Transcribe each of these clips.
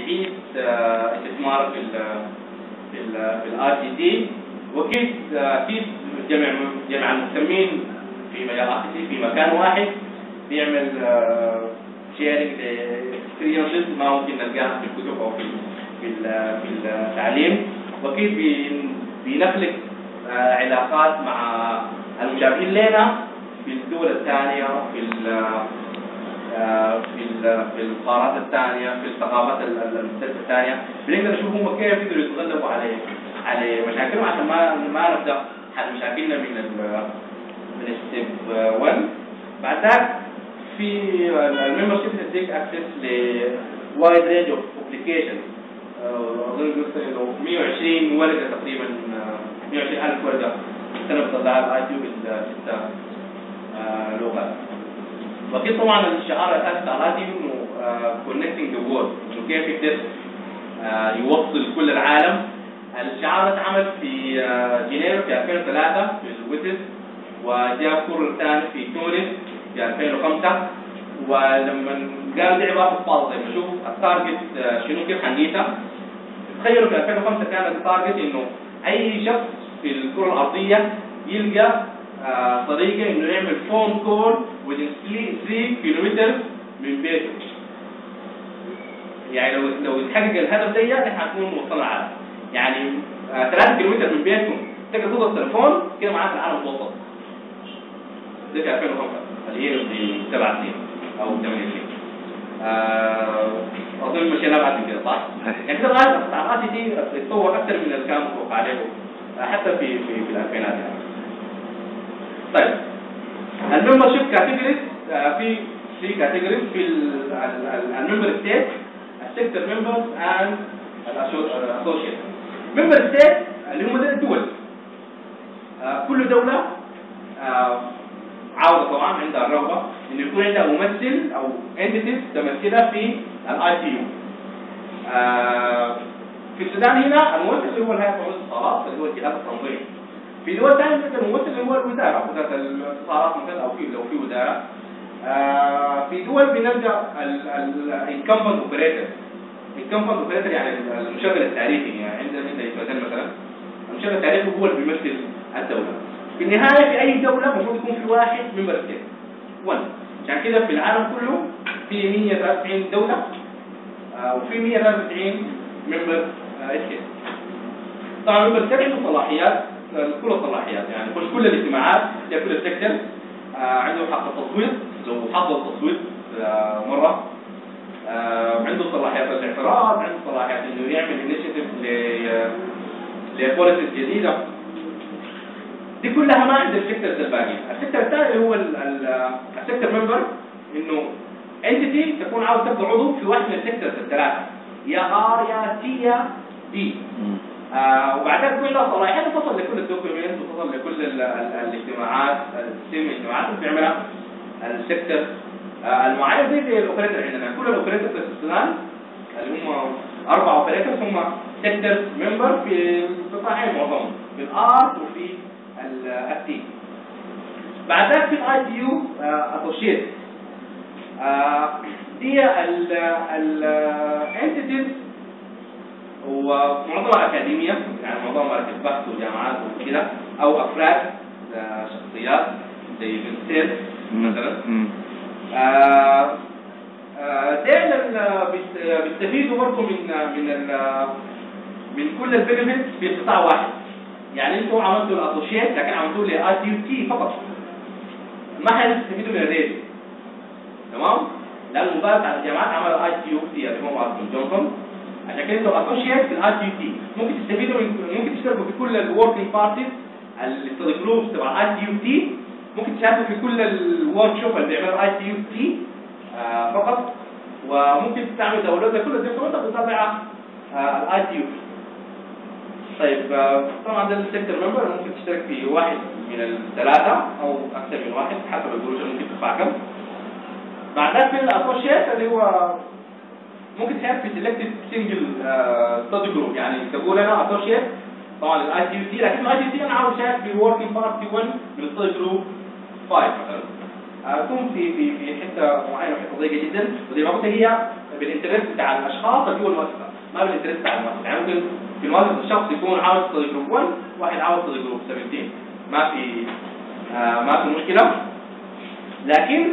تعيد استثمارك في الار تي تي، واكيد اكيد جمع المهتمين في مجال ار تي تي في مكان واحد بيعمل شيرنج لاكسبيرينسز ما ممكن نلقاها في الكتب او في التعليم، واكيد بنخلق علاقات مع المشابهين لنا في الدول الثانيه، في القارات الثانيه، في الثقافات المختلفه الثانيه، بنقدر نشوف هم كيف يقدروا يتغلبوا على مشاكلهم عشان ما نبدا حل مشاكلنا من ستيب 1. بعد ذاك في الممبر شيب تديك اكسس ل وايد رينج اوف ابلكيشن، اظن قلت انه 120 ورقه تقريبا، 120,000 ورقه سنه بتطلعها الاي تي بال6 لغات. واكيد طبعا الشعار الاساسي على الاي تي انه كونكتنج ذا وورلد، انه كيف يقدر يوصل كل العالم. الشعار اتعمل في جنيف في 2003 في الويتز، وجاء كرر ثاني في تونس في 2005. ولما قالوا دي عباره فاضيه زي ما نشوف التارجت شنو كيف حنقيسها. تخيلوا في 2005 كان التارجت انه اي شخص في الكره الارضيه يلقى طريقه انه يعمل فون كول within 3 كيلومتر من بيته. يعني لو يتحقق الهدف ده نحن حنكون وصلنا العالم. يعني 3 كيلومتر من بيتكم تقدر توصل التليفون كده معاك العالم توصل. ده في 2005 اللي هي في 7 سنين او 8 سنين. اظن مشينا بعد من كده صح؟ يعني كده الغايه بتاع دي تتطور اكثر من اللي كان متوقع عليه حتى في الالفينات يعني. طيب الممبر شيب كاتيجوريز، في كاتيجوريز في الممبر ستيت، السيكتور ممبرز اند الاسوشيت. ممبر ستيت اللي هم الدول، كل دوله عاوزه طبعا عندها الرغبه انه يكون عندها ممثل او انتيتيز تمثلها في الاي تي يو. في السودان هنا الممثل اللي هو الهيئه القوميه للاتصالات اللي هو الجهاز التنظيمي. في دول ثانيه مثل الممثل اللي هو وزاره الاتصالات مثلا، او لو في وزاره. في دول بنلقى الانكمبنت اوبريتور. الانكمبنت اوبريتور يعني المشغل التعريفي، يعني عندنا مثلا المشغل التعريفي هو اللي بيمثل الدوله. في النهايه في اي دوله المفروض يكون في واحد ممبر ستيت 1. عشان كده في العالم كله في 193 دوله وفي 193 ممبر ستيت. طبعا ممبر ستيت عنده صلاحيات، كل الصلاحيات، يعني كل الاجتماعات كل السكتر عنده حق التصويت لو حضر التصويت مره. عنده صلاحيات الاعتراض، عنده صلاحيات انه يعمل انيشيتيف لبوليسيز جديده. دي كلها ما عند السكترز الباقيين. السكتر الثاني اللي هو السكتر ممبر، انه انتيتي تكون عاوز تبقى عضو في واحد من السكترز الثلاثه، يا ار يا تي يا دي. وبعدين تكون لها صلاحيات تصل لكل الدوكيومنت وتصل لكل الاجتماعات، الاجتماعات اللي بيعملها السكتر المعين زي الاوبريتور عندنا. كل الاوبريتورز في السودان اللي هم 4 اوبريتورز هم سكتر ممبر في قطاعين معظمهم، في الار وفي التي. بعد ذلك في الاي تي يو اسوشيت. دي الانتيتيز ومعظمها اكاديميه، يعني معظمها مراكز بحث وجامعات وكده، او افراد شخصيات زي بنسير مثلا. بيستفيدوا برضه من كل البينفيتس في قطاع واحد. يعني انتوا عملتوا الاسوشيت لكن عملتوا لي اي تي يو تي فقط، ما حيستفيدوا من الريت. تمام؟ لان المبادرة على الجامعات عملوا اي تي يو تي اللي هو مارتن جونسون. عشان كده انتوا اسوشيت في الاي تي يو تي ممكن تستفيدوا ممكن تشتركوا في كل الوركينج بارتيز، الستدي جروبس تبع الاي تي يو تي، ممكن تشاركوا في كل الورك شوب اللي بيعملوا اي تي يو تي فقط، وممكن تعملوا داونلود لكل الدوكيومنتات بتطلع الاي تي يو. طيب طبعا ده السيكتور ممبر ممكن تشترك في واحد من الثلاثه او اكثر من واحد حسب البروجكت ممكن تدفع كم. بعد ذلك في الاسوشيت اللي هو ممكن تشارك في سيلكتد سنجل ستادي جروب. يعني تقول انا اسوشيت طبعا الاي تي يو تي، لكن الاي تي يو تي انا عاوز اشارك في وركينج بارتي 1 من الستادي جروب 5 مثلا. اكون في حته معينه، حته ضيقه جدا، وزي ما قلت هي بالانترست بتاع الاشخاص اللي جوه المؤسسه، ما بالانترست بتاع المؤسسه. يعني ممكن في المؤسسه الشخص يكون عاوز يصل جروب 1، واحد عاوز يصل جروب 17، ما في مشكله. لكن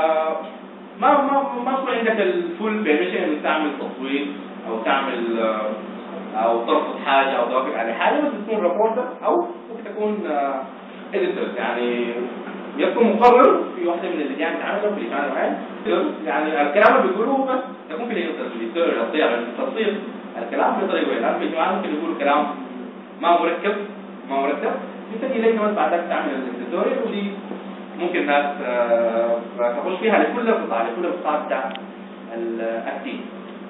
ما يكون عندك الفول بيرميشن انك تعمل تصويت او تعمل او ترفض حاجه او توافق على حاجه، بس تكون ريبورتر او ممكن تكون اديتور، يعني يكون مقرر في واحده من اللجان بتاعتنا في لجان معين. يعني الكلام اللي بيقولوه بس يكون في الاديتور تصيغ الكلام بطريقه وين، لانه في الجماعه ممكن يقولوا كلام ما مرتب بتجي لك بس بعدك تعمل الاديتوريال، ودي ممكن الناس تخش فيها لكل القطاع بتاع التيم.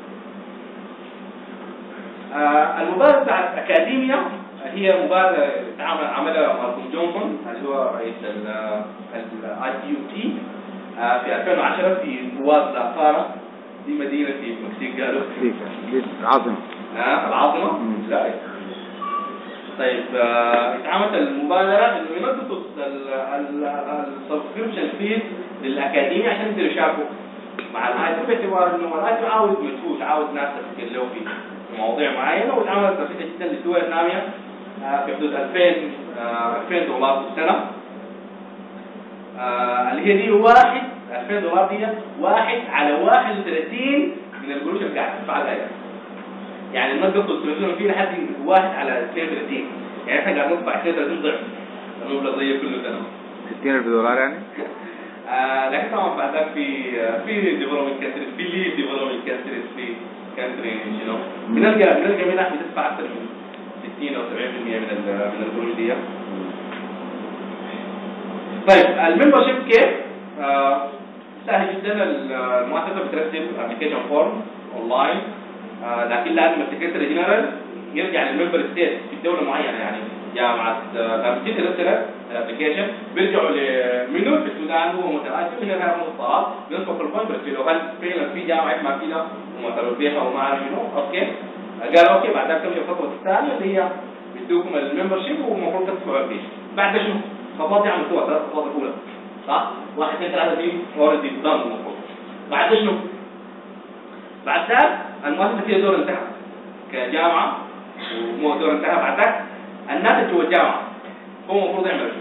المبادرة بتاعت أكاديميا هي مبادرة عملها مالكوم جونسون اللي هو رئيس ITUT في 2010 في بواد لافارا، دي مدينة في المكسيك قالوا دي العاصمة. العاصمة؟ لا. طيب اتعملت المبادرة انه ينقصوا السبسكريبشن فيه للأكاديمية عشان يقدروا يشاركوا مع الآيتو، باعتبار انه الآيتو عاوز مجهود، عاوز ناس تفكر له في مواضيع معينة، واتعملت رخيصة جدا للدول النامية في حدود $2000 في السنة، اللي هي دي $2000 دي 1 على 31 من القروش اللي قاعد تدفع لها. يعني نقصوا السبسكريبشن فيه لحد 1 على 32، يعني احنا قاعد ندفع 32 ضعف المبلغ زي كل سنة. $60,000 يعني؟ لكن طبعا بعدها في ديفلوبمنت كانتريز، في ليد ديفلوبمنت كانتريز، في كانتري بنلقى منح بتدفع اكثر من 60 او 70% من القروش دي. طيب الممبرشيب كيف؟ سهل جدا. المؤسسه بترتب ابلكيشن فورم اونلاين، لكن لازم السكرتير جنرال يرجع للممبر ستيت في دوله معينه، يعني جامعه لما تيجي ترسل الابلكيشن بيرجعوا لمنو في السودان هو متراجع من هذا الطلب بينطق الفورم بيرسلوا هل فعلا في جامعه ما فيها ومعترف بها وما عارف شنو. اوكي قالوا اوكي، بعدها تمشي الخطوه الثانيه اللي هي بيدوكم الممبرشيب ومفروض تدفعوا فيه. بعد شنو؟ خطوات عملتوها 3 خطوات الاولى صح؟ 1 2 3 دي اوريدي دان المفروض. بعد شنو؟ بعد ذلك المؤسسه فيها دور انتهى كجامعه، ومو دور انتهى بعد ذلك الناس جوا الجامعه هو المفروض يعملوا شنو؟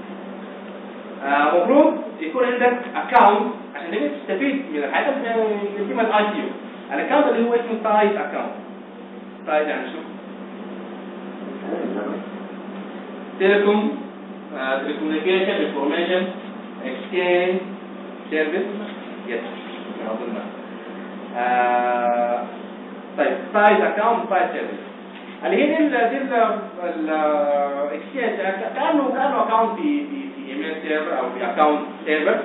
المفروض يكون عندك اكونت عشان تقدر تستفيد من الحاجات اللي اسمها الاي تي يو. الاكونت اللي هو اسمه تايد اكونت. تايد يعني شو؟ تيليكوميونيكيشن انفورميشن اكسشينج سيرفيس. يس اظن. طيب تايد اكونت تايد سيرفيس اللي هي الاكسشينج كانه اكونت في ايميل سيرفر او في اكونت سيرفر.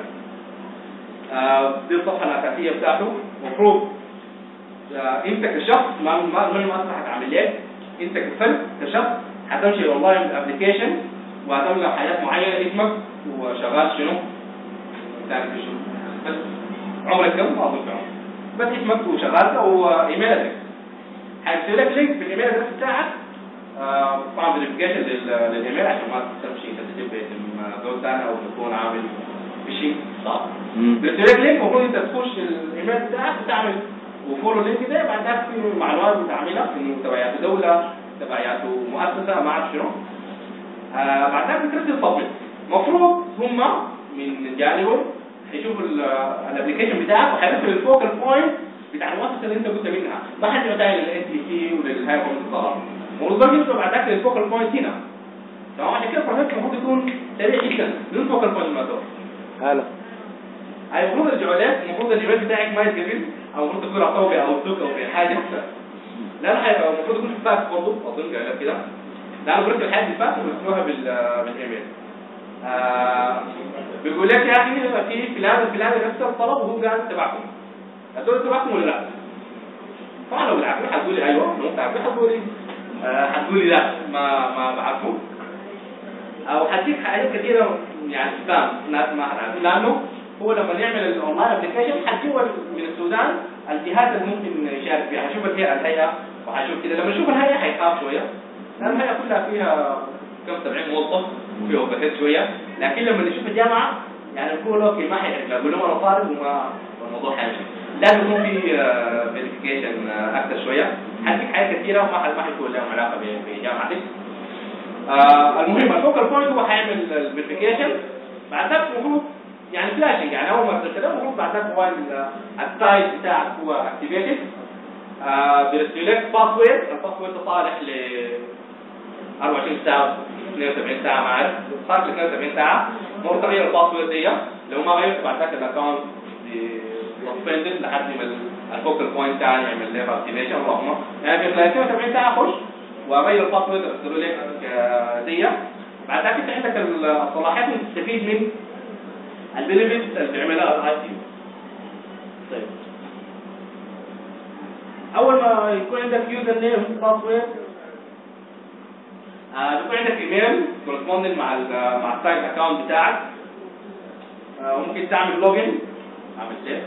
دي الصفحه الاساسيه بتاعته. المفروض انت كشخص ما المؤسسه هتعمل لك، انت كفرد كشخص هتمشي اونلاين بالابلكيشن وهتملى حاجات معينه، اسمك وشغال شنو، تعرف شنو، بس عمرك كم ما اظن عمرك، بس اسمك وشغالك وايميل ادرس. هيرسل لك لينك في الايميل ادرس بتاعك، طبعا فيريفيكيشن للايميل عشان ما تمشي تكتب باسم دول ثاني او تكون عامل فيشنج صح. بيرسل لك لينك، المفروض انت تخش الايميل بتاعك وتعمل وفولو لينك ده، بعدها في معلومات بتعملها انه تبعيات دوله، تبعيات مؤسسه ما اعرف شنو. بعدها بترسل بابليك. المفروض هم من جانبهم هيشوفوا الابلكيشن بتاعك وهيرسل الفوكال بوينت بتاع المؤسسه اللي انت كنت منها، ما حد يعتمد للاس بي سي وللهاي كومنت. المفروض يوصل بعدك للفوكال بوينت هنا تمام. عشان كده البروسيس المفروض يكون سريع جدا للفوكال بوينت الموتور. هلا المفروض الجوالات، المفروض الجوال بتاعك ما يتقفل، او المفروض تكون عطوه في اوتلوك او في حاجه، لان المفروض يكون في فاكس برضه اظن قال كده، لانه برسل الحاجه الفاكس وبرسلوها بالايميل. بيقول لك يا اخي في فلان نفس الطلب وهو قال تبعكم، هتقول تبعكم ولا لا؟ طبعا لو بالعافيه هتقول لي ايوه، لو انت عارف هتقول لي لا ما بعرفه، او هديك حاجات كثيره يعني سبام ناس ما هتعرف، لانه هو لما يعمل الاونلاين ابلكيشن هتجيب من السودان الجهات اللي ممكن يشارك فيها، هشوف الهيئه وهشوف كده. لما يشوف الهيئه هيخاف شويه، لان الهيئه كلها فيها كم 70 موظف فيها بحث شويه، لكن لما نشوف الجامعه يعني نقول اوكي ما حيحتاج، اقول لهم انا طالب والموضوع هيمشي. لازم يكون في فيريفيكيشن اكثر شويه. حديك حاجات كثيره ما حيكون لهم علاقه بجامعتك. المهم الفوكال بوينت هو حيعمل الفيريفيكيشن، بعد ذلك المفروض يعني فلاشنج، يعني اول ما ترسل المفروض بعد ذلك هو التايب بتاعك هو اكتيفيتد، بيرسل لك باسورد. الباسورد صالح ل 24 ساعه 72 ساعه، ما اعرف صار لك 72 ساعه ممكن تغير الباسورد دي. لو ما غيرت بعد ذلك الاكونت سسبندد لحد ما الفوكال بوينت تاعي يعمل لك اكتيفيشن. اللهم يعني في 72 ساعه خش واغير الباسورد ارسله لك دي. بعد ذلك انت عندك الصلاحيات اللي تستفيد من البنفيتس اللي بيعملها الاي سي. طيب اول ما يكون عندك يوزر نيم باسورد، بيكون عندك ايميل كورسبوندنج مع السايت اكونت بتاعك. ممكن تعمل لوجن، اعمل سيف.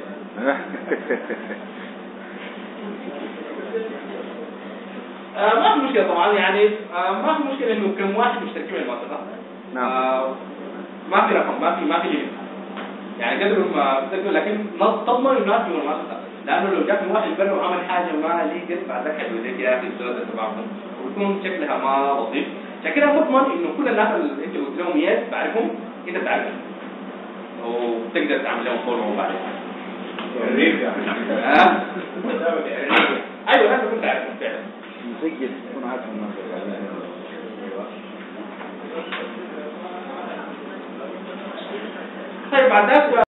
ما في مشكله طبعا، يعني ما في مشكله انه كم واحد مشتركين في المنطقه. ما في رقم، ما في ليميت، يعني قدر ما بتقدر، لكن تضمن الناس في المنطقه، لانه لو جاك واحد برا وعمل حاجه ما ليجل بعد ذاك حيقول لك يا اخي الصوره تبعكم ويكون شكلها ما لطيف. عشان كده تضمن انه كل الناس اللي انت قلت لهم يس بعرفهم انت بتعرفهم وتقدر تعمل لهم فولو بعدين. ايوه لازم تكون تعرفهم فعلا. مسجل تكون عارف الناس. طيب بعد ذلك